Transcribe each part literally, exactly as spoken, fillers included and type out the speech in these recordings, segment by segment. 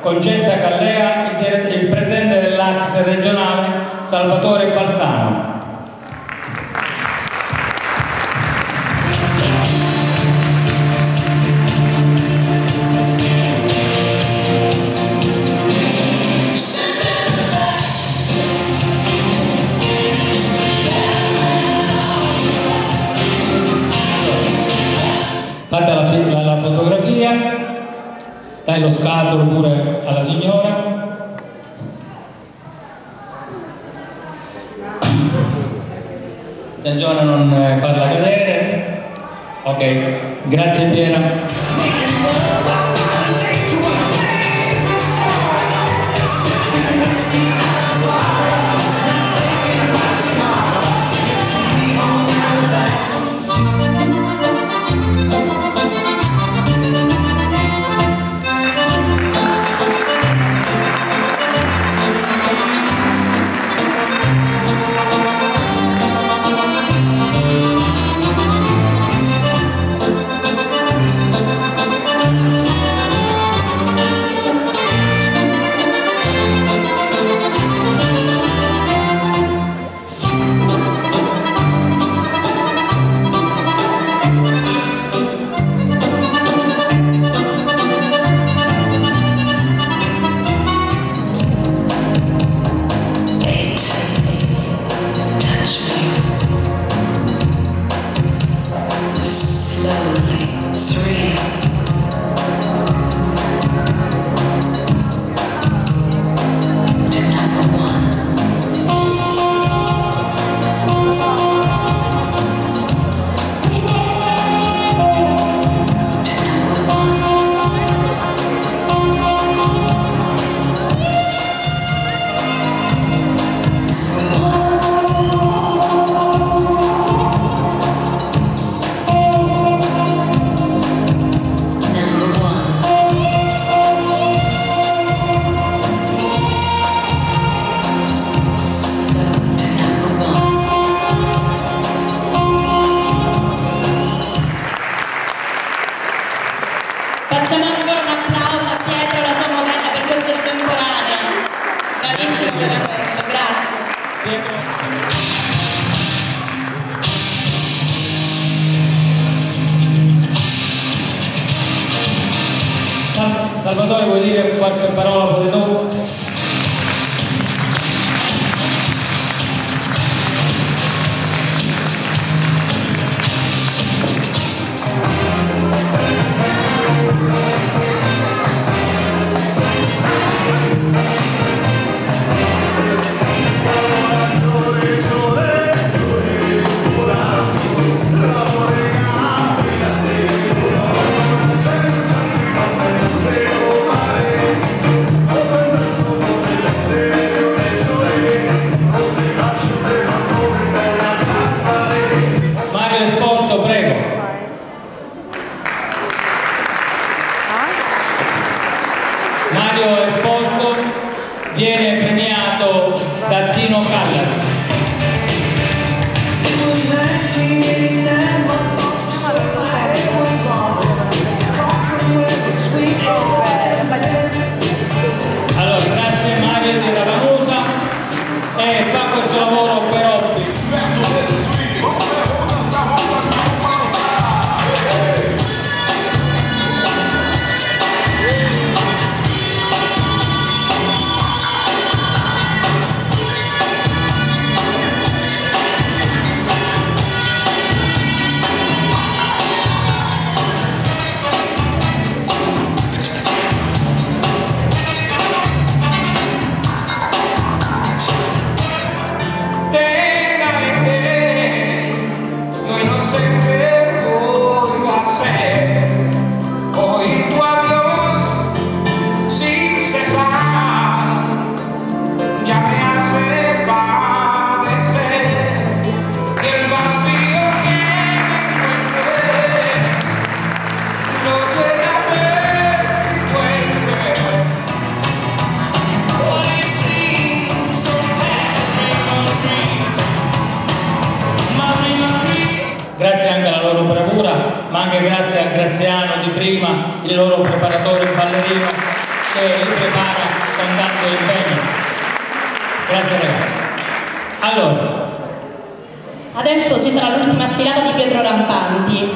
Concetta Callea, il, dire- il presidente dell'A C S regionale Salvatore Balsano. Fate la, la, la fotografia, dai lo scatolo pure alla signora. Attenzione a non farla cadere. Ok, grazie Piera. Salvatore, vuoi dire qualche parola pure tu? Mario Esposto viene premiato da Tino Calla. Allora, grazie Mario di Ravanusa e fa questo lavoro per Opti. che li prepara con tanto impegno. Grazie ragazzi. Allora, adesso ci sarà l'ultima sfilata di Pietro Rampanti.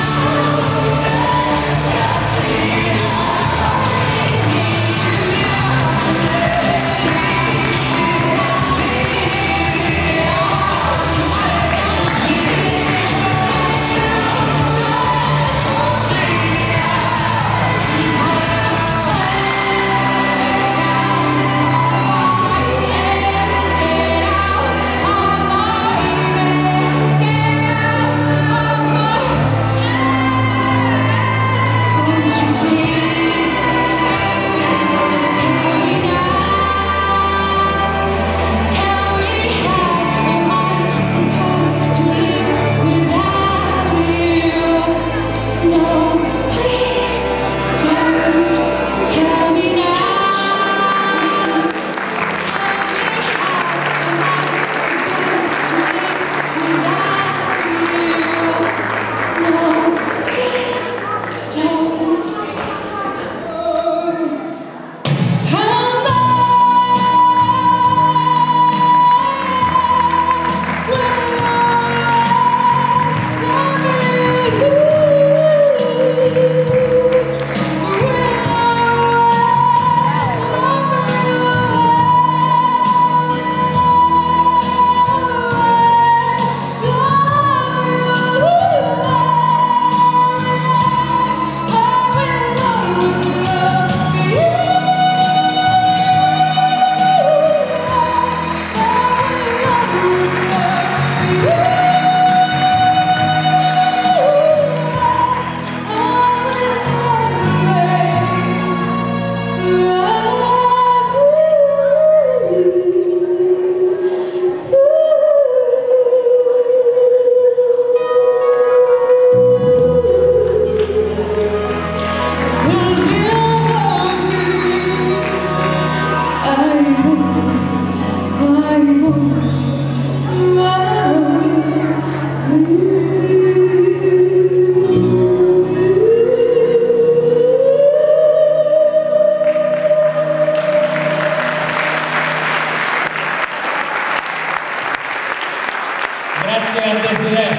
Grazie al Desiree.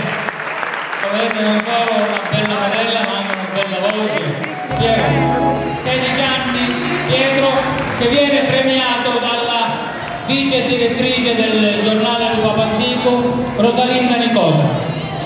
Come vedete non solo una bella modella ma anche una bella voce. Piero, sedici anni, Pietro, che viene premiato dalla vice direttrice del giornale di Papanzico, Rosalinda Nicola.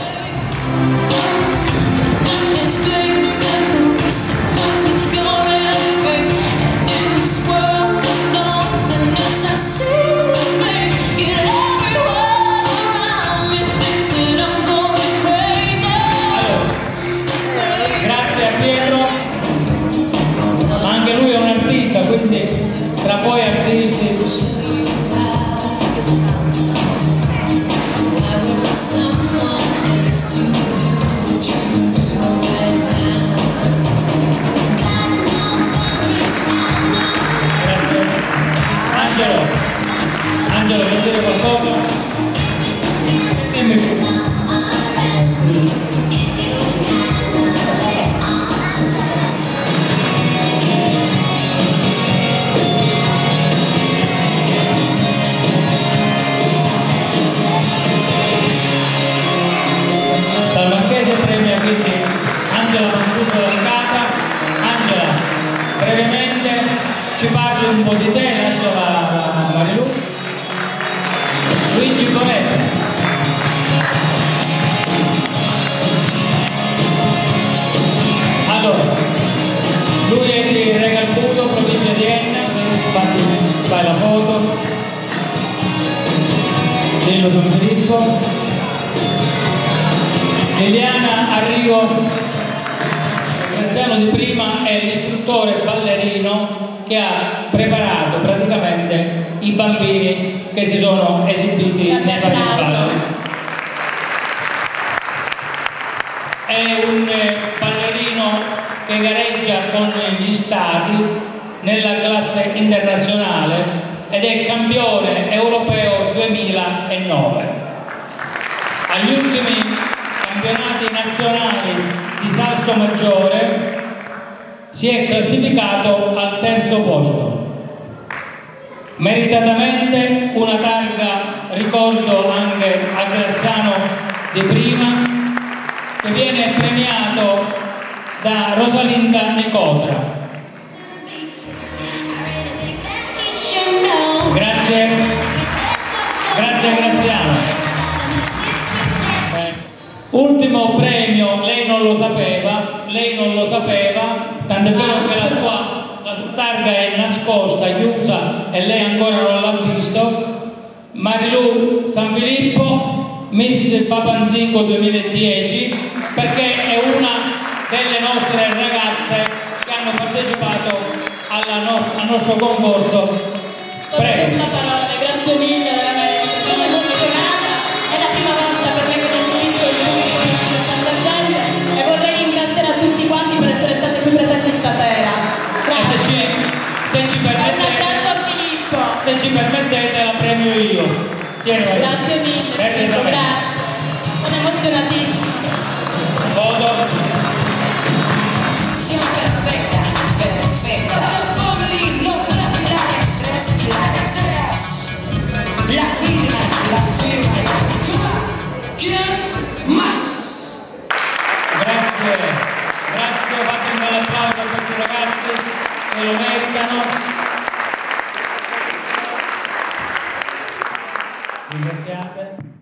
Quindi tra voi artisti grazie. Angelo, Angelo vuoi dire qualcosa? Dimmi. Premia quindi Angela Mancuso Lancata. Angela, brevemente ci parli un po' di te, lascio la Marilu. Luigi Bonetta. Allora, lui è di Regalbuto, provincia di Enna, fai la foto. Dillo Don Filippo. Liliana Arrigo, Graziano di prima, è l'istruttore ballerino che ha preparato praticamente i bambini che si sono esibiti nei vari balli. È un ballerino che gareggia con gli stati nella classe internazionale ed è campione europeo duemilanove. Agli ultimi campionati nazionali di Salso Maggiore si è classificato al terzo posto. Meritatamente una targa ricordo anche a Graziano di prima, che viene premiato da Rosalinda Nicotra. Grazie, grazie Graziano. Eh. Ultimo premio, lei non lo sapeva, lei non lo sapeva, tant'è vero che la sua la sua targa è nascosta, chiusa e lei ancora non l'ha visto. Marilu San Filippo, Miss Papanzingo duemiladieci, perché è una delle nostre ragazze che hanno partecipato alla no al nostro concorso. Prego. Senza parole, grazie mille, veramente, sono emozionata, è la prima volta per me che ho visto il pubblico di tanta gente e vorrei ringraziare a tutti quanti per essere stati qui presenti stasera. Grazie. E se ci, se ci permettete, un abbraccio a Filippo. Se ci permettete la premio io. Tieni, Grazie mille, Filippo, grazie. Sono emozionatissima. Foto. La firma, la firma, ¿quién más? Grazie, grazie, fate un bel applauso a questi ragazzi che lo meritano. Ringraziate.